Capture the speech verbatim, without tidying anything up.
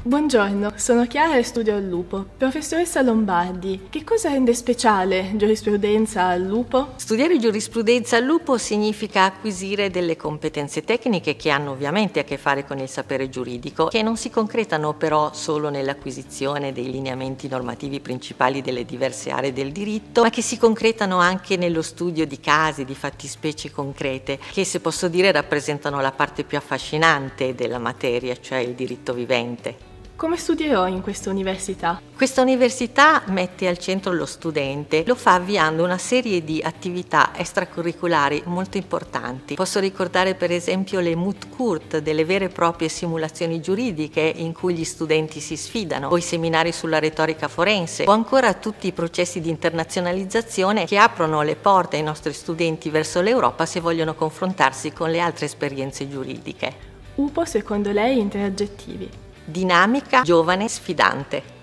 Buongiorno, sono Chiara e studio al Lupo. Professoressa Lombardi, che cosa rende speciale giurisprudenza al Lupo? Studiare giurisprudenza al Lupo significa acquisire delle competenze tecniche che hanno ovviamente a che fare con il sapere giuridico, che non si concretano però solo nell'acquisizione dei lineamenti normativi principali delle diverse aree del diritto, ma che si concretano anche nello studio di casi, di fattispecie concrete, che se posso dire rappresentano la parte più affascinante della materia, cioè il diritto vivente. Come studierò in questa università? Questa università mette al centro lo studente, lo fa avviando una serie di attività extracurriculari molto importanti. Posso ricordare per esempio le moot court, delle vere e proprie simulazioni giuridiche in cui gli studenti si sfidano, o i seminari sulla retorica forense, o ancora tutti i processi di internazionalizzazione che aprono le porte ai nostri studenti verso l'Europa se vogliono confrontarsi con le altre esperienze giuridiche. U P O secondo lei in tre aggettivi? Dinamica, giovane, sfidante.